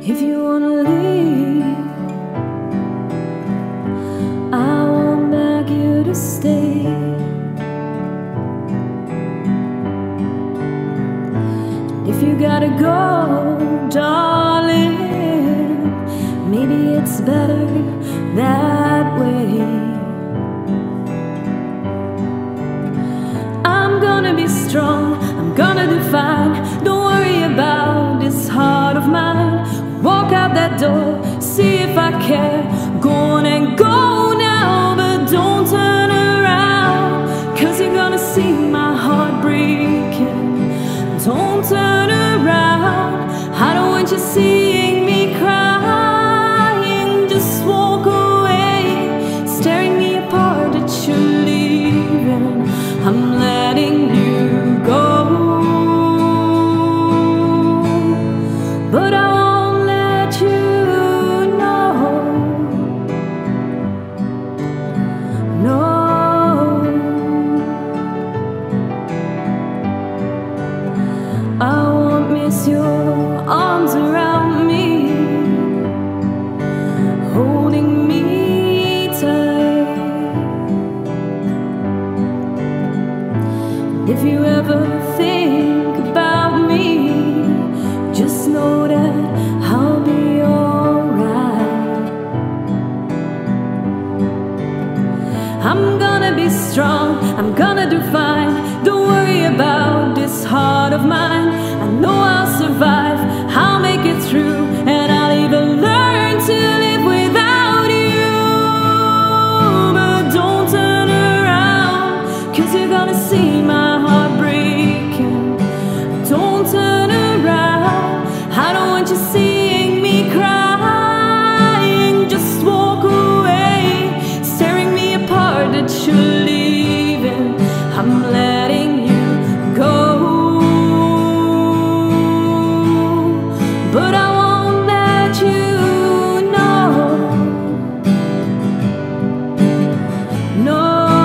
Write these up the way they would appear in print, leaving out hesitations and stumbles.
If you wanna leave, I won't beg you to stay. If you gotta go, darling, maybe it's better that way. I'm gonna be strong, I'm gonna define. Don't worry about this heart of mine. Walk out that door, see if I care. Go on and go now, but don't turn around, 'cause you're gonna see my heart breaking. Don't turn around, I don't want you seeing me crying. Just walk away, staring me apart that you're leaving. I'm letting you go, but I won't let you know. No, I won't miss your arms around me, holding me tight. If you ever think about me, just know that I'll be alright. I'm gonna be strong, I'm gonna do fine. Don't worry about this heart of mine. I know I'll survive, I'll make it through, and I'll even learn to live without you. But don't turn around, 'cause you're gonna see my heart breaking. Don't turn around, I don't want you seeing me crying. Just walk away, staring me apart that you're leaving. I'm letting you go, but I won't let you know. No,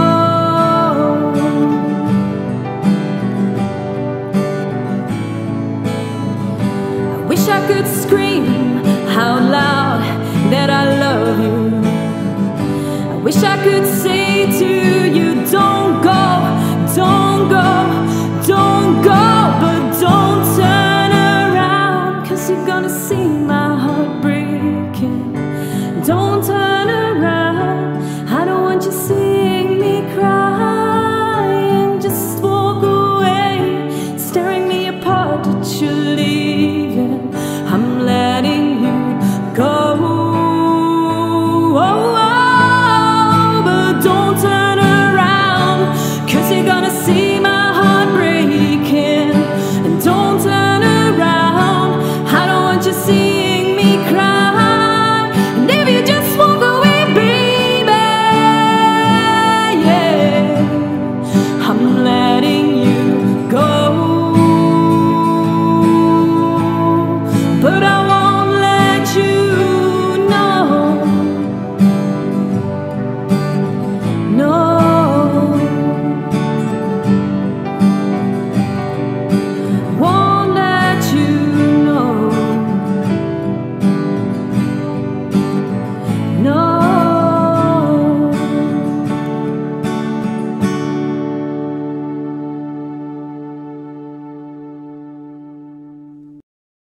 I wish I could scream out loud that I love you. I wish I could say to you, don't go, don't go.